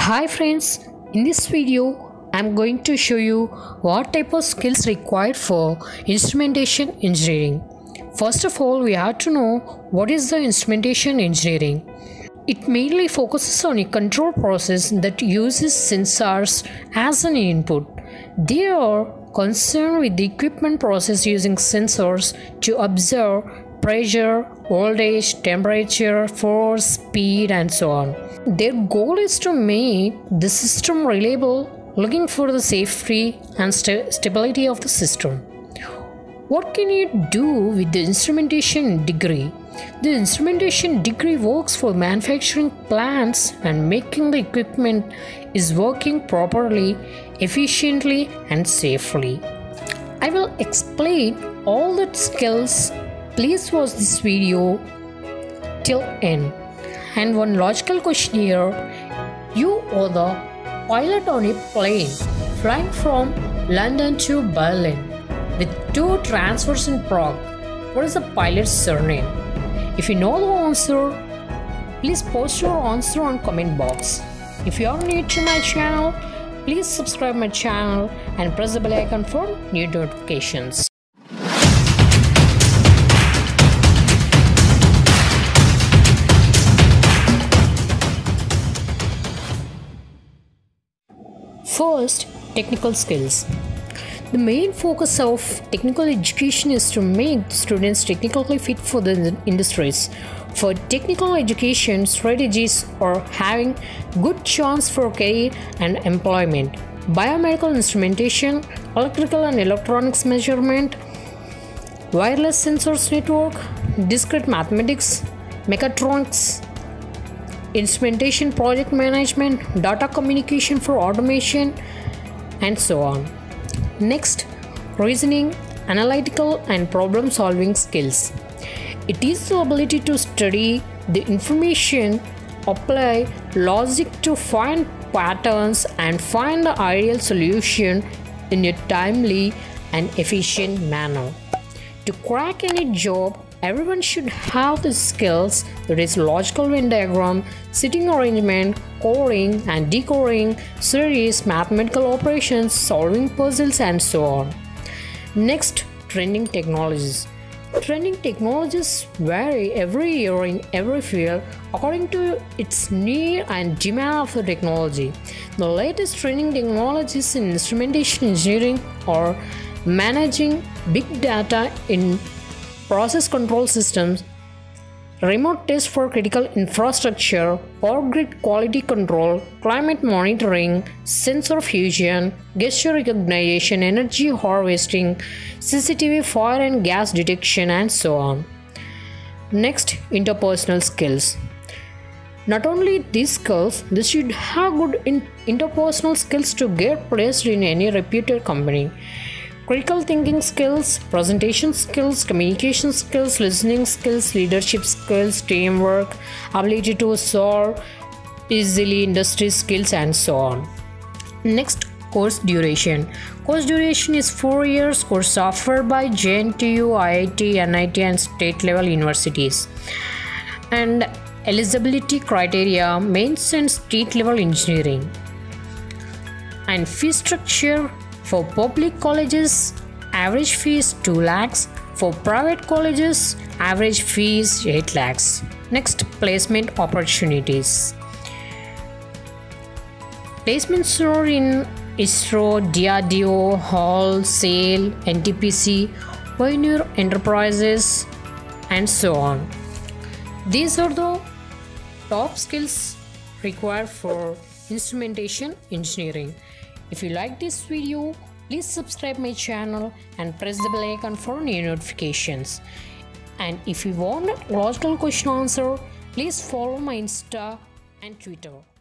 Hi friends, in this video I'm going to show you what type of skills required for instrumentation engineering. First of all, we have to know what is the instrumentation engineering. It mainly focuses on a control process that uses sensors as an input. They are concerned with the equipment process using sensors to observe pressure, voltage, temperature, force, speed, and so on. Their goal is to make the system reliable, looking for the safety and stability of the system. What can you do with the instrumentation degree? The instrumentation degree works for manufacturing plants and making the equipment is working properly, efficiently, and safely. I will explain all the skills. Please watch this video till end. And one logical question here: you are the pilot on a plane flying from London to Berlin with 2 transfers in Prague. What is the pilot's surname? If you know the answer, please post your answer on comment box. If you are new to my channel, please subscribe my channel and press the bell icon for new notifications. First, technical skills. The main focus of technical education is to make students technically fit for the industries. For technical education, strategies are having good chance for career and employment. Biomedical instrumentation, electrical and electronics measurement, wireless sensors network, discrete mathematics, mechatronics, instrumentation project management, data communication for automation, and so on. Next, reasoning, analytical, and problem solving skills. It is the ability to study the information, apply logic to find patterns, and find the ideal solution in a timely and efficient manner. To crack any job, everyone should have the skills, that is logical Venn diagram, sitting arrangement, coding and decoding, series, mathematical operations, solving puzzles, and so on. Next, trending technologies. Trending technologies vary every year in every field according to its need and demand of the technology. The latest trending technologies in instrumentation engineering are managing big data in process control systems, remote test for critical infrastructure, power grid quality control, climate monitoring, sensor fusion, gesture recognition, energy harvesting, CCTV fire and gas detection, and so on. Next, interpersonal skills. Not only these skills, they should have good interpersonal skills to get placed in any reputed company. Critical thinking skills, presentation skills, communication skills, listening skills, leadership skills, teamwork, ability to solve easily industry skills, and so on. Next, course duration. Course duration is 4 years course offered by JNTU, IIT, NIT, and state level universities. And eligibility criteria: mains and state level engineering. And fee structure: for public colleges, average fee is 2 lakhs. For private colleges, average fee is 8 lakhs. Next, placement opportunities. Placements are in ISRO, DRDO, HAL, SAIL, NTPC, Pioneer Enterprises, and so on. These are the top skills required for instrumentation engineering. If you like this video, please subscribe my channel and press the bell icon for new notifications. And if you want a logical question answer, please follow my Insta and Twitter.